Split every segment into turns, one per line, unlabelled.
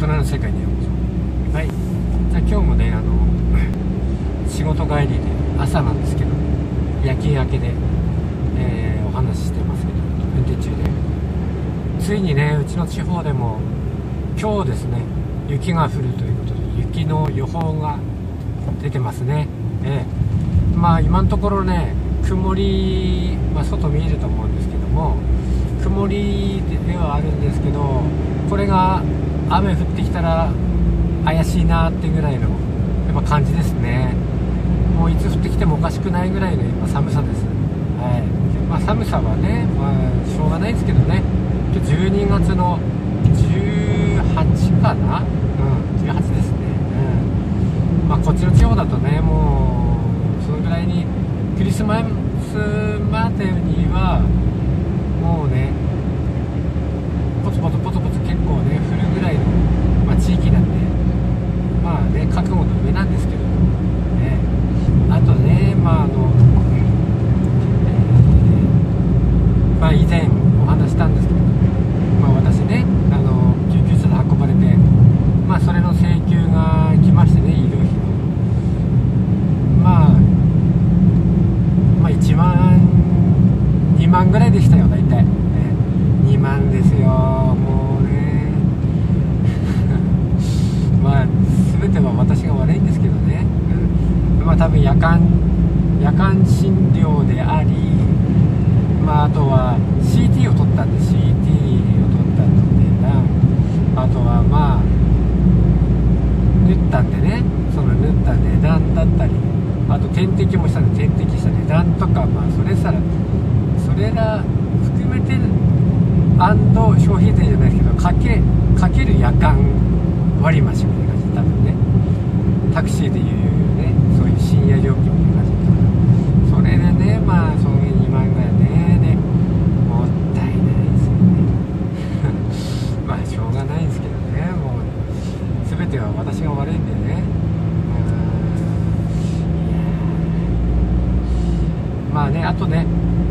人の世界にようこそ。はい、じゃあ今日もね仕事帰りで朝なんですけど、夜勤明けで、お話ししてますけど、運転中でついにね、うちの地方でも今日ですね、雪が降るということで雪の予報が出てますね。まあ今のところね、曇り、外見えると思うんですけども、曇りではあるんですけど、これが雨降ってきたら怪しいなってぐらいのやっぱ感じですね。もういつ降ってきてもおかしくないぐらいの今寒さです。寒さはね、しょうがないですけどね。今日12月の18かな、18ですね。こっちの地方だとね、もうそのぐらいにクリスマスまでにはもうね、ポツポツ結構ね降るぐらいの、地域なんで、覚悟の上なんですけどね。あとね、以前お話したんですけど、私ね、救急車で運ばれて、それの請求が来ましてね、医療費の1万2万ぐらいでしたよ、大体、2万ですよ、もうね全ては私が悪いんですけどね、多分夜間診療であり、あとは CT を取ったんで CT を取ったのであとは縫ったんでね、その縫った値段だったり、あと点滴もしたんで点滴した値段とか、それら含めて消費税じゃないですけど、かける夜間割増みたいな感じで、多分ねタクシーでいうね、そういう深夜料金みたいな感じで、それでね、その2万ぐらいね、もったいないですよねしょうがないんですけどね、もう全ては私が悪いんでね。あとね、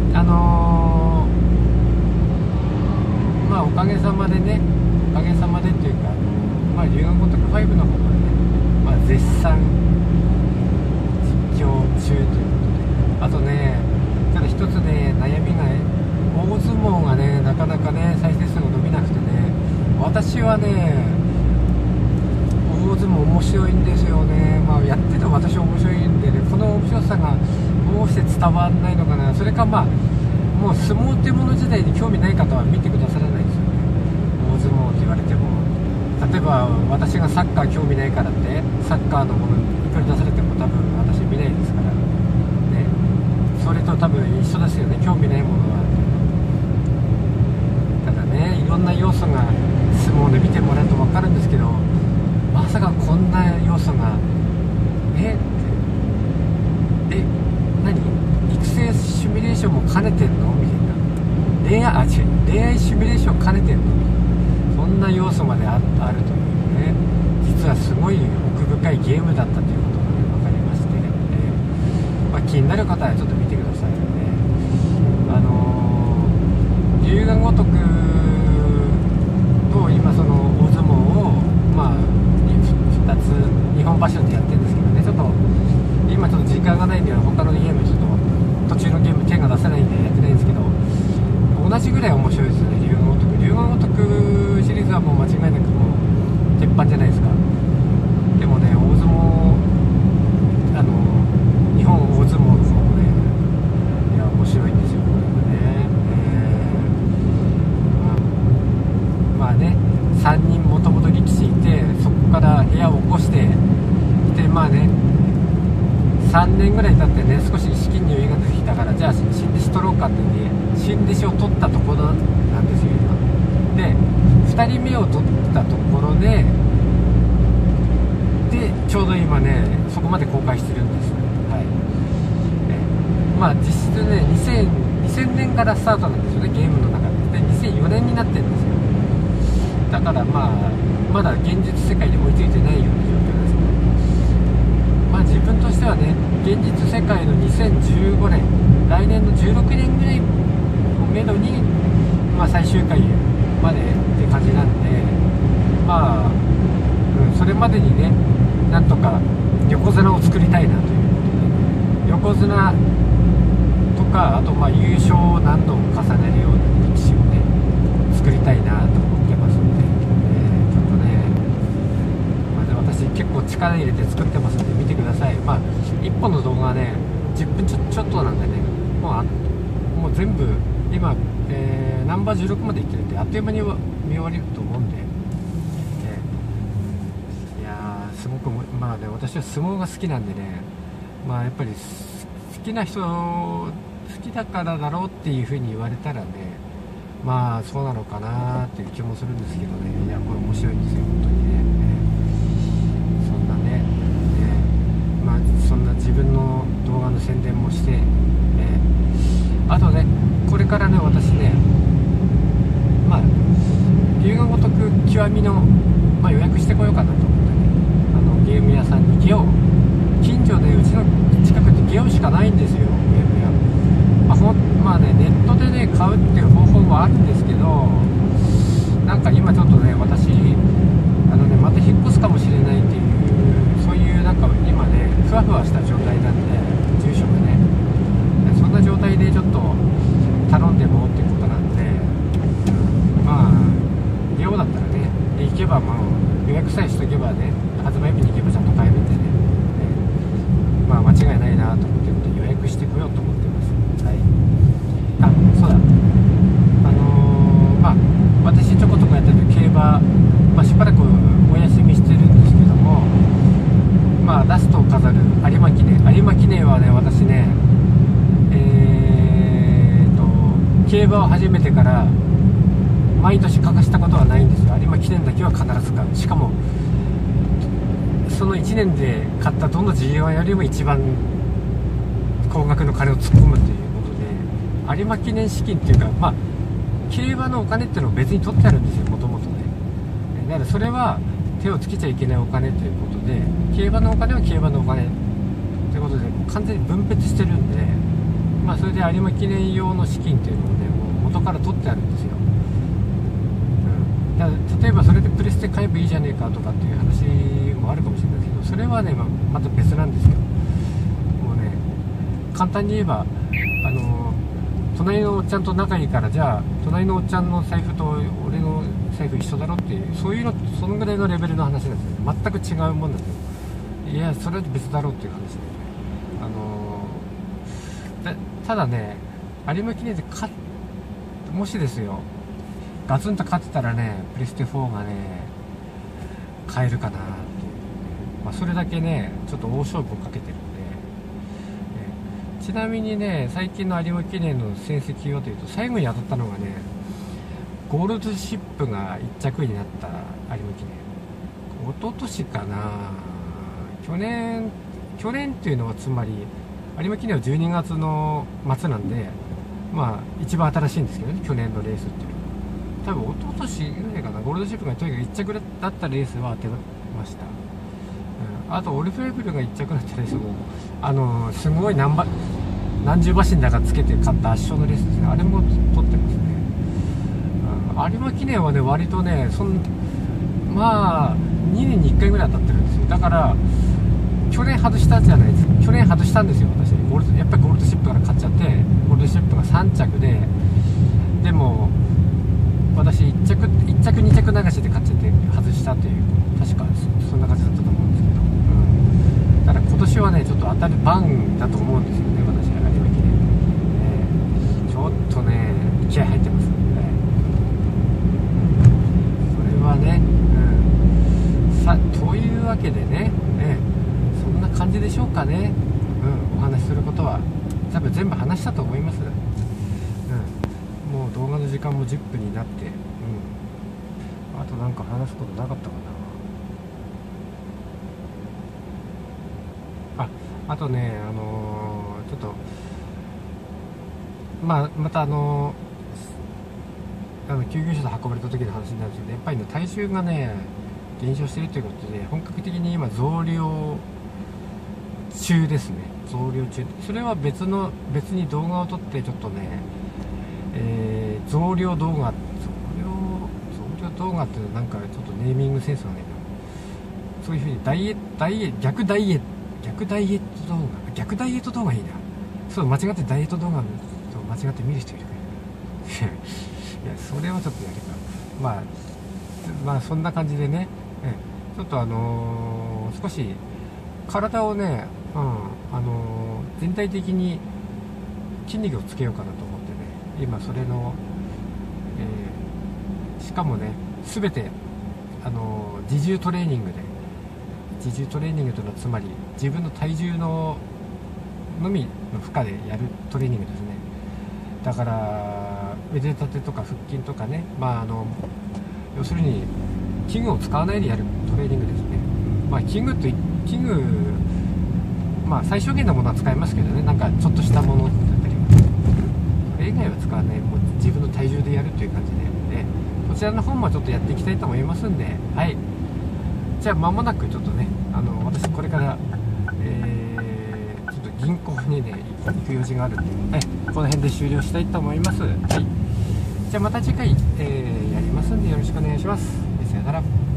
おかげさまでっていうか、龍眼如く5の方がね、絶賛実況中ということで、あとね、ただ一つね、悩みが、大相撲がね、なかなかね、再生数が伸びなくてね、私はね、大相撲面白いんですよね。やってても私は面白いんでね、この面白さがどうして伝わらないのかな。それかもう相撲っていうもの自体に興味ない方は見てくださらないですよね。大相撲って言われても、例えば私がサッカー興味ないからってサッカーのものいくら出されても多分私見ないですからね。それと多分一緒ですよね、興味ないものは。ただね、いろんな要素が相撲で見てもらうと分かるんですけど、まさかこんな要素が何育成シミュレーションも兼ねてんのみたいな、恋愛シミュレーション兼ねてんの、そんな要素まであるというね、実はすごい奥深いゲームだったということが分かりまして、気になる方はちょっと見てくださいね。龍が如くと今その大相撲を2つ2本柱でやってるんですけどね、今ちょっと時間がないんで他のゲーム途中のゲーム手が出せないんでやってないんですけど、同じぐらい面白いですよね、龍が如くシリーズはもう間違いなくもう鉄板じゃないですか。でもね、大相撲日本大相撲の方もね、面白いんですよ、これがね。3人もともと力士いて、そこから部屋を起こしてで、3年ぐらい経ってね、少し意識に余裕が出てきたから、じゃあ新弟子取ろうかって言って新弟子を取ったところなんですよ今で。2人目を取ったところでちょうど今ね、そこまで公開してるんです。実質ね、2000年からスタートなんですよね、ゲームの中で。2004年になってるんですよ。だからまだ現実世界に追いついてないような状況ですね。自分としてはね、現実世界の2015年、来年の16年ぐらいをめどに、最終回までって感じなんで、 までにねなんとか横綱を作りたいなということで、横綱とかあと優勝を何度も重ねるような力士をね作りたいなと思ってますので、ちょっとね、私結構力入れて作ってますので見てください。1本の動画はね10分ちょっとなんでね、もう全部今、ナンバー16までいってるんであっという間に見終わると思うんで、いやーすごく私は相撲が好きなんでね、やっぱり好きな人好きだからだろうっていう風に言われたらね、そうなのかなっていう気もするんですけどね。いやこれ面白いんですよ本当にね。そんなね、そんな自分の動画の宣伝もして、あとねこれからね私ね龍が如く極みの、予約してこようかなと思ってね、ゲーム屋さんにゲオ近所でうちの近くってゲオしかないんですよゲーム屋。ネットでね買うっていう方法もあるんですけど、なんか今ちょっとね私また引っ越すかもしれないっていうそういうなんか今ねふわふわした状態なんで、住所がねそんな状態でちょっと頼んでもっていうことなんで、ゲオだったらね行けば予約さえしとけばね発売日に行けばちゃんと買えるんでね、間違いないなと思ってるんで予約してこようと思ってます。はい。そうだ、私ちょこちょこやってる競馬、しばらくお休みしてるんですけども、ラストを飾る有馬記念はね私ね競馬を始めてから毎年欠かしたことはないんですよ。有馬記念だけは必ず買う。しかもその1年で買ったどの G1 よりも一番高額の金を突っ込むということで、有馬記念資金っていうか競馬のお金っていうのを別に取ってあるんですよもともとね。だからそれは手をつけちゃいけないお金ということで、競馬のお金は競馬のお金ということで完全に分別してるんで、それで有馬記念用の資金っていうのをねもう元から取ってあるんですよ。だから例えばそれでプレステ買えばいいじゃねえかとかっていう話もあるかもしれないですけど、それはねまた別なんですよ。もうね簡単に言えば隣のおっちゃんと仲いいから、じゃあ隣のおっちゃんの財布と俺の財布一緒だろっていう、そういうのそのぐらいのレベルの話なんですよね。全く違うもんなんですよ。いやそれは別だろうっていう話で、ただね有馬記念でもしですよガツンと勝ってたらねプレステ4がね買えるかなっていう、それだけねちょっと大勝負をかけてるんで、ちなみにね最近の有馬記念の成績はというと、最後に当たったのがねゴールドシップが1着になった有馬記念、一昨年かな、去年っていうのはつまり有馬記念は12月の末なんで、一番新しいんですけどね去年のレースっていうのは。多分一昨年ぐらいかな、ゴールドシップがとにかく1着だったレースは当てました。あとオルフェーブルが1着だったレースもすごい何十馬身だかつけて勝った圧勝のレースですね、あれも取ってますね。有馬記念はね割とね2年に1回ぐらい当たってるんですよ。だから去年外したじゃないですか。去年外したんですよ私。やっぱりゴールドシップから買っちゃって、ゴールドシップが3着でも私1着2着流しで買っちゃって外したという、確かそんな感じだったと思うんですけど、だから今年はねちょっと当たる番だと思うんですよね私は有馬記念、ちょっとね気合入ってますね。それはね、というわけでね、そんな感じでしょうかね。お話しすることは多分全部話したと思います。もう動画の時間も10分になって、あとなんか話すことなかったかな。あとねちょっとまた救急車で運ばれた時の話になるんですけど、やっぱりね体重がね減少しているということで本格的に今増量中ですね。増量中、それは別に動画を撮ってちょっとね、増量動画ってなんかちょっとネーミングセンスがね、 そういうふうに逆ダイエット動画いいな。そう間違ってダイエット動画と間違って見る人いるからいやそれはちょっとやるか。まあそんな感じでね、ちょっと少し体をね、全体的に筋肉をつけようかなと思ってね、今それの、しかもね全て自重トレーニングで、自重トレーニングというのはつまり自分の体重のみの負荷でやるトレーニングですね。だから腕立てとか腹筋とかね、要するに器具を使わないでやるトレーニングですね。器具最小限のものは使いますけどね、なんかちょっとしたものだったりは、それ以外は使わない、もう自分の体重でやるという感じで、こちらの方もちょっとやっていきたいと思いますんで、はい、じゃあ間もなくちょっとね、私これから、ちょっと銀行にね行く用事があるんで、この辺で終了したいと思います。はい、じゃあまた次回、やりますんでよろしくお願いします。さよなら。